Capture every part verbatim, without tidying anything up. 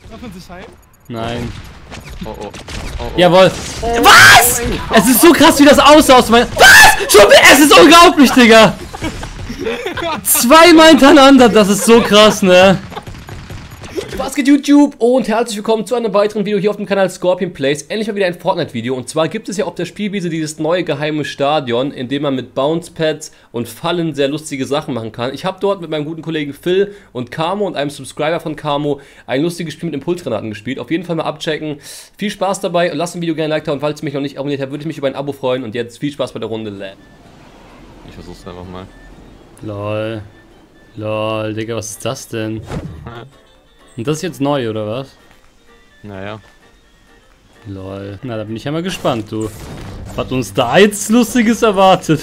Darf man sich heim? Nein. Oh, oh. Oh, oh. Jawohl. Oh, was? Oh, es ist so krass, wie das aussah aus meinem... Was? Schon, es ist unglaublich, Digga. Zweimal hintereinander, das ist so krass, ne? Was geht YouTube und herzlich willkommen zu einem weiteren Video hier auf dem Kanal Scorpion Plays. Endlich mal wieder ein Fortnite-Video und zwar gibt es ja auf der Spielwiese dieses neue geheime Stadion, in dem man mit Bounce-Pads und Fallen sehr lustige Sachen machen kann. Ich habe dort mit meinem guten Kollegen Phil und Camo und einem Subscriber von Camo ein lustiges Spiel mit Impulsgranaten gespielt. Auf jeden Fall mal abchecken. Viel Spaß dabei und lasst ein Video gerne ein Like da und falls ihr mich noch nicht abonniert habt, würde ich mich über ein Abo freuen und jetzt viel Spaß bei der Runde. Ich versuch's einfach mal. Lol. Lol, Digga, was ist das denn? Und das ist jetzt neu, oder was? Naja. Lol. Na, da bin ich ja mal gespannt, du. Was hat uns da jetzt Lustiges erwartet?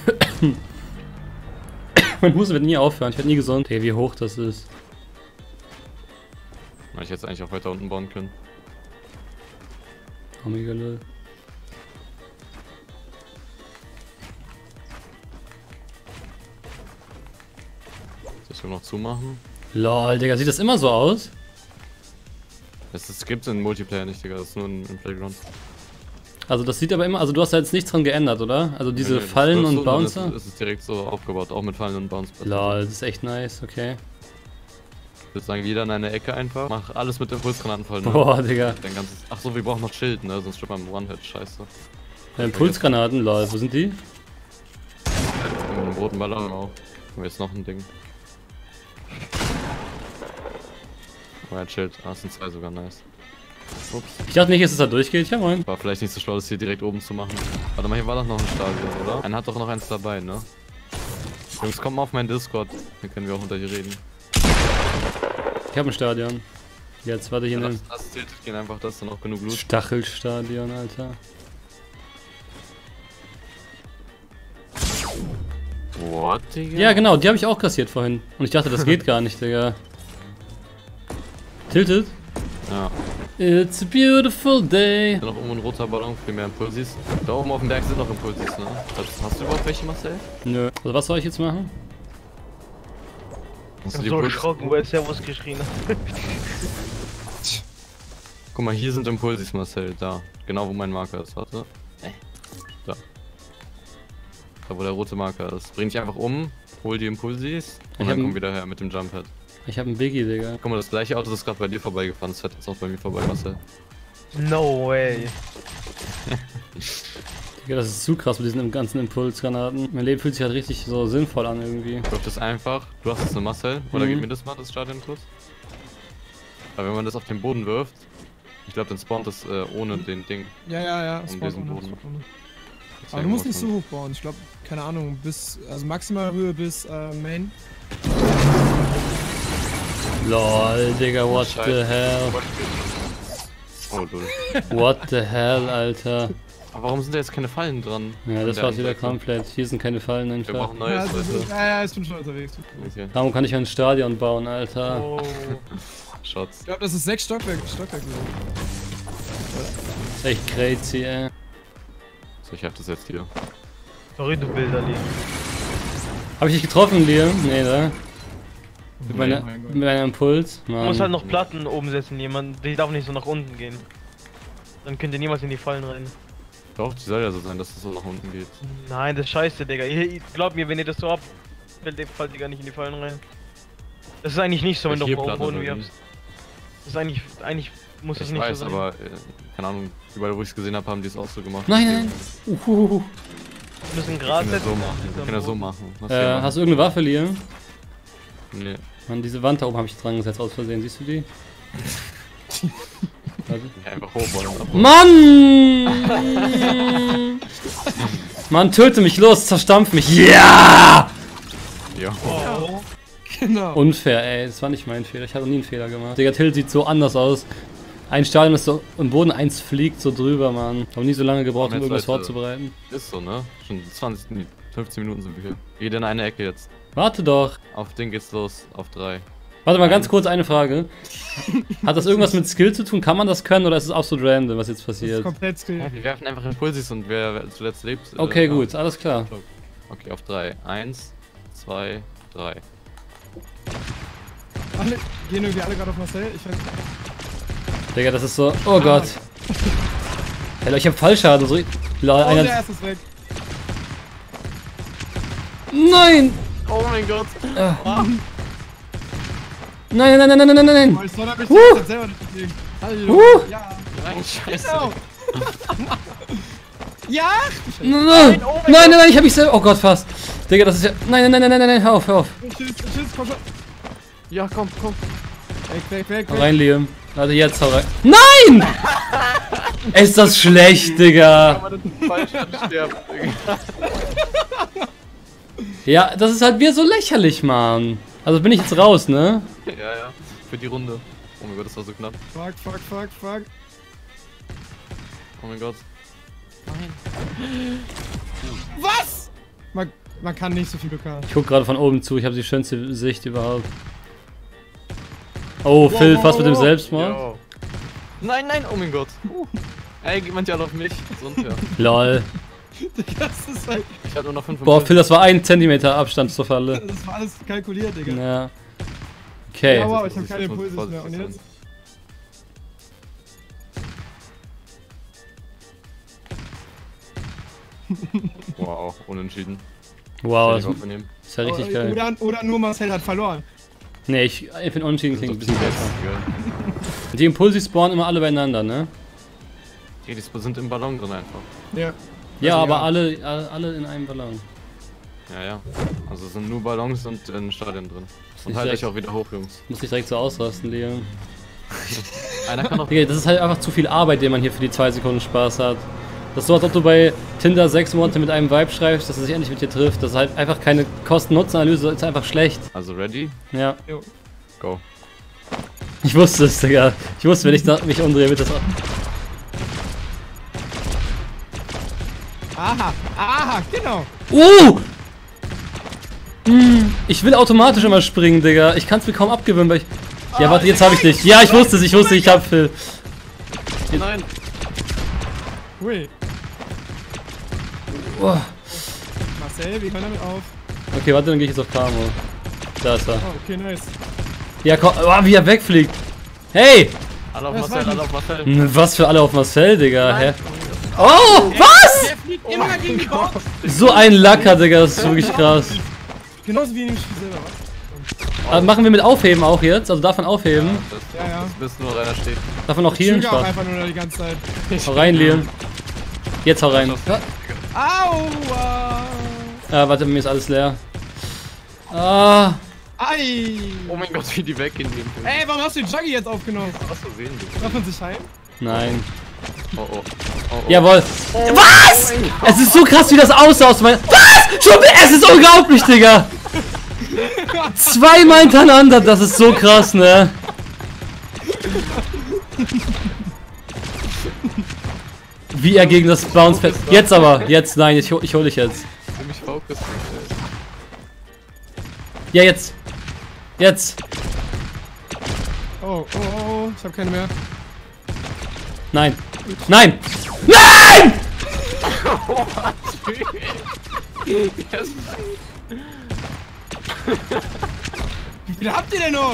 Mein Husten wird nie aufhören, ich werde nie gesund. Digga, wie hoch das ist. Ich hätte eigentlich auch weiter unten bauen können. Oh, mega lol. Das wir noch zumachen. Lol, Digga, sieht das immer so aus? Das, das gibt's in Multiplayer nicht, Digga, das ist nur im Playground. Also das sieht aber immer, also du hast da jetzt nichts dran geändert, oder? Also diese nee, nee, Fallen das, das und so, Bouncer? Das ist direkt so aufgebaut, auch mit Fallen und Bounce. Lol, das ist echt nice, okay. Ich würde sagen, jeder in eine Ecke einfach. Mach alles mit Impulsgranaten voll, ne? Boah, Digga. Dein ganzes. Ach so, wir brauchen noch Schild, ne? Sonst stirbt man im One-Hit, scheiße. Ja, Impulsgranaten, lol, wo sind die? Im roten Ballon auch. Und jetzt noch ein Ding. Oh, er hat Schild. Ah, es sind zwei sogar, nice. Ups. Ich dachte nicht, dass es da durchgeht, ja moin. War vielleicht nicht so schlau, das hier direkt oben zu machen. Warte mal, hier war doch noch ein Stadion, oder? Einer hat doch noch eins dabei, ne? Jungs, kommt mal auf meinen Discord. Hier können wir auch unter hier reden. Ich habe ein Stadion. Jetzt, warte, hier Ja, ne. das, das tiltet gehen einfach, das ist dann auch genug Loot. Stachelstadion, Alter. What, Digga? Ja, genau, die habe ich auch kassiert vorhin. Und ich dachte, das geht gar nicht, Digga. Tilted? Ja. It's a beautiful day. Da noch oben ein roter Ballon für mehr Impulsis. Da oben auf dem Berg sind noch Impulsis, ne? Hast, hast du überhaupt welche, Marcel? Nö. Also was soll ich jetzt machen? Hast Ich du bin die so Impulse- erschrocken, wo er Servus geschrien hat. Guck mal, hier sind Impulsis, Marcel, da. Genau wo mein Marker ist, warte. Da. Da wo der rote Marker ist. Bring dich einfach um, hol die Impulsis und Ich dann hab komm wieder her mit dem Jump Pad. Ich habe einen Biggie, Digga. Guck mal, das gleiche Auto ist gerade bei dir vorbeigefahren, das fährt jetzt auch bei mir vorbei, Marcel. No way. Digga, das ist zu krass mit diesen ganzen Impulsgranaten. Mein Leben fühlt sich halt richtig so sinnvoll an irgendwie. Wirf das einfach, du hast jetzt eine Marcel, oder Mhm. gib mir das mal, das Stadion kurz. Aber wenn man das auf den Boden wirft, ich glaube dann spawnt das äh, ohne den Ding. Ja, ja, ja. Um Spawn diesen ohne, Boden. Spawn ohne. Das Aber wär du musst nicht gut. so hoch bauen. Ich glaube, keine Ahnung, bis, also maximal Höhe bis äh, Main. Lol, Digga, what the Scheiße. hell? Oh, du. What the hell, Alter? Aber warum sind da jetzt keine Fallen dran? Ja, An das der war's wieder Seite? komplett. Hier sind keine Fallen Wir einfach. brauchen Ja, neues, also, Leute. ja, ja, ich bin schon unterwegs. Okay. Warum kann ich ein Stadion bauen, Alter? Oh. Shots. Ich glaube, das ist sechs Stockwerk, Stockwerk. Das ist echt crazy, ey. So, ich hab das jetzt hier. Sorry, du Bilderli. Hab ich dich getroffen, Liam? Nee, ne? Mit, Oh meiner, mein Gott. mit meinem Impuls? Du Mann. musst halt noch Platten oben setzen, jemand. Die darf nicht so nach unten gehen. Dann könnt ihr niemals in die Fallen rein. Doch, die soll ja so sein, dass es so nach unten geht. Nein, das ist scheiße, Digga. Ihr, ihr, glaubt mir, wenn ihr das so habt, fällt ihr, fallt ihr gar nicht in die Fallen rein. Das ist eigentlich nicht so, wenn du Hier auf dem Platten Boden oder wie? wirfst. Das ist eigentlich, eigentlich muss das Ich nicht weiß, so sein. aber, äh, keine Ahnung, überall wo ich es gesehen habe, haben die es auch so gemacht. Nein, nein. Uhuhu. Wir müssen Wir Gras können ja setzen. so machen. Wir können ja so machen. Was Äh, wir machen. hast du irgendeine Waffe, Liam? Nee. Mann, diese Wand da oben habe ich dran gesetzt aus Versehen. Siehst du die? Warte. Ja, einfach hoch wollen. Mann! Mann, töte mich, los, zerstampf mich. Ja! Ja. Oh. Genau. Unfair, ey. Das war nicht mein Fehler. Ich habe nie einen Fehler gemacht. Digga, Till sieht so anders aus. Ein Stadion ist so im Boden, eins fliegt so drüber, Mann. Hab nie so lange gebraucht, um Jetzt irgendwas Leute. vorzubereiten. Ist so, ne? Schon zwanzig, nee, fünfzehn Minuten sind wir hier. Jeder in eine Ecke jetzt. Warte doch. Auf den geht's los. Auf drei. Warte mal, ganz kurz eine Frage. Hat das irgendwas mit Skill zu tun? Kann man das können oder ist es absolut random, was jetzt Das ist passiert? komplett skill. Ja, wir werfen einfach Impulsis und wer wer zuletzt lebt. äh, Okay, ja. gut, alles klar. Okay, auf drei. Eins, zwei, drei. Alle gehen irgendwie alle gerade auf Marcel. Ich weiß nicht. Digga, das ist so. Oh Gott. Alter, ich hab Fallschaden. So. Lol, Oh, einer. der erste ist weg. Nein! Oh mein Gott. Ah. Nein, nein, nein, nein, nein, nein, nein! Oh, ich soll mich Uh. jetzt selber nicht bewegen. Hallo. Uh. Ja. Nein, scheiße. Genau. Ja. Nein, nein, nein, nein, ich hab mich selber. Oh Gott, fast. Digga, das ist ja. Nein, nein, nein, nein, nein, nein, hör auf, hör auf. Tschüss, tschüss, komm schon. Ja, komm, komm. Weg, weg, weg, Hau weg. rein, Liam. Warte, jetzt hau rein. Nein! Ist das schlecht, Digga. Aber das falsch sterben, Digga. Ja, das ist halt wieder so lächerlich, Mann. Also bin ich jetzt raus, ne? Ja, ja. Für die Runde. Oh mein Gott, das war so knapp. Fuck, fuck, fuck, fuck. Oh mein Gott. Was? Man, man kann nicht so viel Glück haben. Ich guck gerade von oben zu, ich habe die schönste Sicht überhaupt. Oh, Wow, Phil, wow, fast mit dem wow. Selbstmord. Yo. Nein, nein, oh mein Gott. Uh. Ey, geht manche alle auf mich. Sonst ja. Lol. Das ist halt. Ich hab nur noch fünf. Boah, Phil, das war ein Zentimeter Abstand zur Falle. Das war alles kalkuliert, Digga. Ja. Okay. Ja, wow, jetzt ich hab muss keine ich jetzt Impulse mehr. Und vorsichtig jetzt? Wow, unentschieden. Wow, Kann das ich aufnehmen. ist ja richtig oder, geil. Oder, oder nur Marcel hat verloren. Nee, ich, ich finde Unentschieden klingt ein bisschen Das besser. ist geil. Die Impulse spawnen immer alle beieinander, ne? Ja, die sind im Ballon drin einfach. Ja. Ja, Also, aber ja. alle, alle alle in einem Ballon. Ja, ja. Also es sind nur Ballons und in Stadien drin. Und nicht halt direkt- euch auch wieder hoch, Jungs. Muss ich direkt so ausrasten, Liam. Einer kann noch. Digga, das ist halt einfach zu viel Arbeit, den man hier für die zwei Sekunden Spaß hat. Das ist so, als ob du bei Tinder sechs Monate mit einem Vibe schreibst, dass er sich endlich mit dir trifft. Das ist halt einfach keine Kosten-Nutzen-Analyse, das ist einfach schlecht. Also ready? Ja. Jo. Go. Ich wusste es, Digga. Ich wusste, wenn ich da mich umdrehe, wird das auch. Aha, aha, genau. Uh! Hm, ich will automatisch immer springen, Digga. Ich kann es mir kaum abgewöhnen, weil ich. Ja, warte, jetzt habe ich dich. Ja, ich wusste es, ich wusste, ich hab Phil. Nein! Hui. Oh. Marcel, wie kann damit auf? Okay, warte, dann gehe ich jetzt auf Camo. Da ist er. Oh, okay, nice. Ja, komm, oh, wie er wegfliegt. Hey! Alle auf Das Marcel, war alle auf Marcel. Hm, Was für alle auf Marcel, Digga, hä? Oh, was? Der fliegt immer gegen die Box. So ein Lacker, Digga, das ist wirklich krass. Genauso wie in dem Spiel selber, was? Aber machen wir mit Aufheben auch jetzt? Also davon aufheben? Das, Ja, ja. das bist nur einer steht. Davon auch healen? Trigger auch Spaß. einfach nur die ganze Zeit. Hau rein, Liam. Jetzt hau rein. Aua! Ah, warte, mir ist alles leer. Ah. Ei! Oh mein Gott, wie die weggehen. Die im Ey, warum hast du den Juggy jetzt aufgenommen? Was versehen, Digga. Darf man sich heim? Nein. Oh, oh. Oh, oh. Jawohl. Was? Es ist so krass, wie das aussah aus meinem. Was? Schon, es ist unglaublich, Digga. Zweimal hintereinander, das ist so krass, ne? Wie er gegen das Bounce Pad. Jetzt aber, jetzt, nein, ich, hol- ich hol dich jetzt. Ich will mich fokussen. Ja, jetzt. Jetzt. Oh, oh, oh, oh, ich hab keine mehr. Nein. Nein! Nein! Wie viele habt ihr denn noch?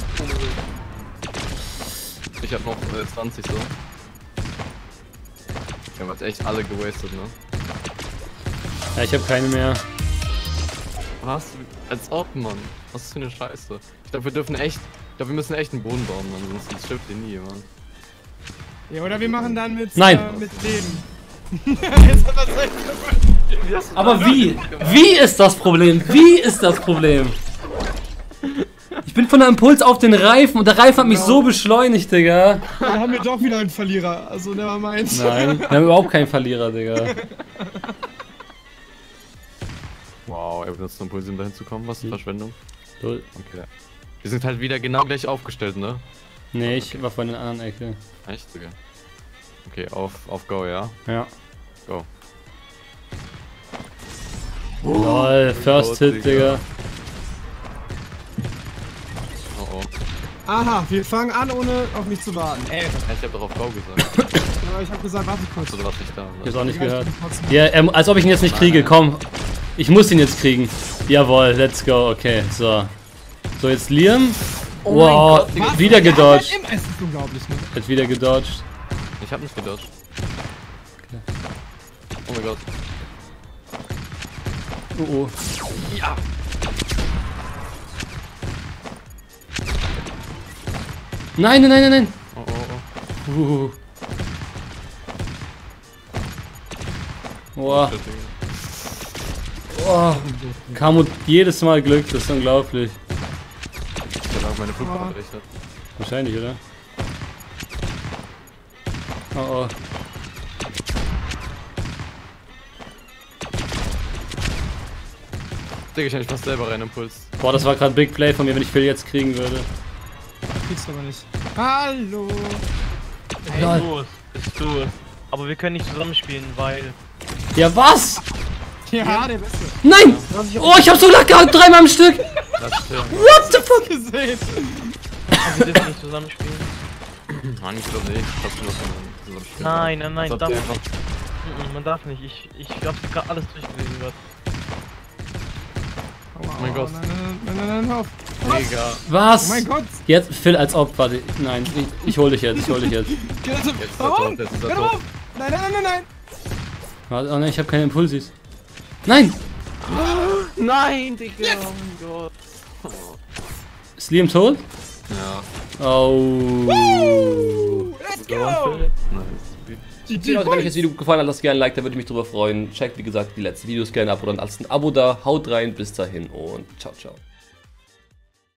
Ich hab noch äh, zwanzig so. Wir haben jetzt echt alle gewastet, ne? Ja, ich habe keine mehr. Was? Als ob, Mann. Was ist für eine Scheiße? Ich glaube, wir dürfen echt. Ich glaube, wir müssen echt einen Boden bauen, Mann. Sonst das schifft ihr nie, Mann. Ja, oder wir machen dann mit, Nein. Äh, mit Leben. Jetzt hat das echt Aber wie? Wie ist das Problem? Wie ist das Problem? Ich bin von der Impuls auf den Reifen und der Reifen hat mich so beschleunigt, Digga. Dann haben wir doch wieder einen Verlierer. Also, never mind. Nein, wir haben überhaupt keinen Verlierer, Digga. Wow, er benutzt einen Impuls, um dahin zu kommen. Was eine Verschwendung. Lol. Okay. Wir sind halt wieder genau gleich aufgestellt, ne? Nee, ich war von der anderen Ecke. Echt sogar. Okay, auf, auf Go, ja? Ja. Go. Lol, First Gott, Hit, Digga. Digga. Oh oh. Aha, wir fangen an, ohne auf mich zu warten. Ey, Ich hab doch auf Go gesagt. aber ich hab gesagt, warte kurz. Oder was ich da? Ich hab's auch nicht Ja, ich gehört. bin trotzdem- Ja, ähm, als ob ich ihn jetzt nicht kriege, komm. Ich muss ihn jetzt kriegen. Jawohl, let's go, okay, so. So, jetzt Liam. Oh Wow, mein Gott, Digga. wieder gedodged. Ja, es ist unglaublich, ne? Jetzt wieder gedodged. Ich hab nicht gedodged. Oh mein Gott. Oh oh. Ja. Nein, nein, nein, nein, nein. Oh oh Uh. Boah. oh. Shit, Digga. Oh. Kamut jedes Mal Glück, das ist unglaublich. Ich hab auch meine Flugbahn berechnet. Wahrscheinlich, oder? Oh oh. Digga, ich hab mich fast selber rein Impuls. Boah, das war gerade Big Play von mir, wenn ich Phil jetzt kriegen würde. Kriegst du aber nicht. Hallo! Ey, Lol. du es, bist du es. Aber wir können nicht zusammenspielen, weil... Ja, was? Ja, der Beste. Nein! Oh, ich hab so lacht gehabt, dreimal am Stück! Das stimmt. What the fuck? Gesehen. Aber wir dürfen nicht zusammenspielen. Mann, ich glaube nicht. Trotzdem muss man zusammen spielen. Nein, nein, nein, Als ob darf die nicht. einfach. Mhm, Man darf nicht. Ich, ich hab gerade alles durchgelesen gerade. Oh mein Gott. Nein, nein, nein, nein, nein, auf. Digga. Was? Oh mein Gott. Jetzt, Phil, als ob, warte. Nein, ich, ich hol dich jetzt, ich hol dich jetzt. Geh also, Jetzt ist er warum? tot, jetzt ist er Hör tot. auf. Nein, nein, nein, nein, nein. Warte, oh nein, ich hab keine Impulsis. Nein! Nein, Digga. Oh mein Gott. Ist Liam tot? Ja. Oh. Let's So, go. Nice. Leute, wenn euch das Video gefallen hat, lasst gerne ein Like, da würde ich mich drüber freuen. Checkt, wie gesagt, die letzten Videos gerne ab oder lasst ein Abo da. Haut rein, bis dahin und ciao, ciao.